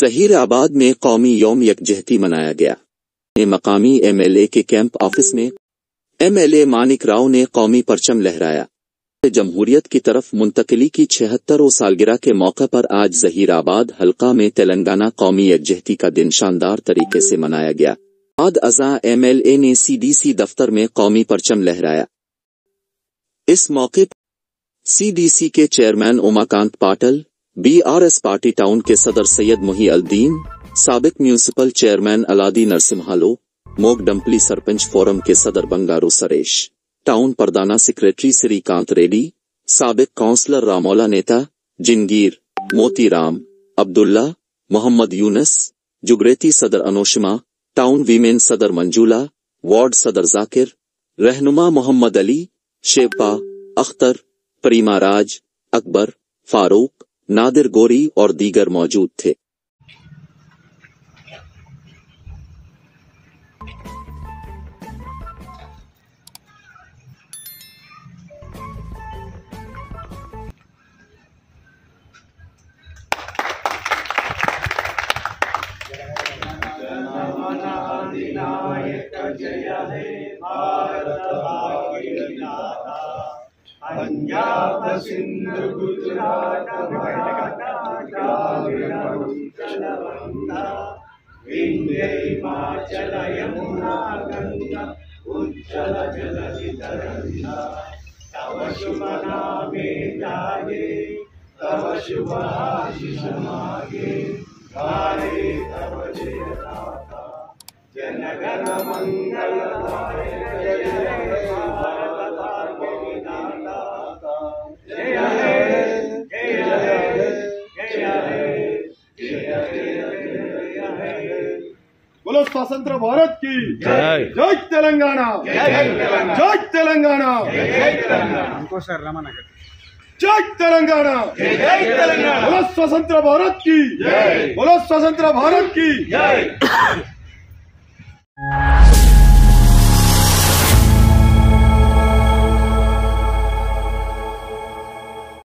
ज़हीराबाद में कौमी यौम यकजहती मनाया गया। मकामी MLA के कैंप ऑफिस में MLA मानिक राव ने कौमी परचम लहराया। जमहूरियत की तरफ मुंतकिली की 76वीं सालगिरह के मौके पर आज ज़हीराबाद हल्का में तेलंगाना कौमी यकजहती का दिन शानदार तरीके से मनाया गया। बाद अज़ा MLA ने CDC दफ्तर में कौमी परचम लहराया। इस मौके पर CDC के chairman Umakant Patil, BRS party town के सदर सैयद मुही अल-दीन, साबिक म्यूनिसिपल चेयरमैन अलादी नरसिम्हालो, मोग डंपली सरपंच फोरम के सदर बंगारू सरेश, टाउन प्रधाना सेक्रेटरी श्रीकांत रेड्डी, साबिक काउंसलर रामोला नेता, जिनगीर, मोतीराम, अब्दुल्ला, मोहम्मद यूनस, जुगरेती सदर अनोशमा, टाउन वीमेन सदर मंजूला, वार्ड सदर जाकिर, रहनुमा मोहम्मद अली, शेपा, अख्तर, प्रीमा राज, अकबर, फारूक, नादिर गोरी और दीगर मौजूद थे। पंजाब सिंध गुजरात मराठा द्राविड़ उत्कल बंगा विंध्य हिमाचल यमुना गंगा उज्जल जलधि तरंगा तव शुभ नामे जागे तव शुभ आशीष मागे गाये तव जय गाथा जन गण मंगल जय जय भारत भाग्य विधाता जय हे जय हे जय हे जय हे। बोलो स्वतंत्र भारत की जय। जय तेलंगाना, जय तेलंगाना, जय तेलंगाना, जय तेलंगाना, जय तेलंगाना। बोलो स्वतंत्र भारत की जय, बोलो स्वतंत्र भारत की जय।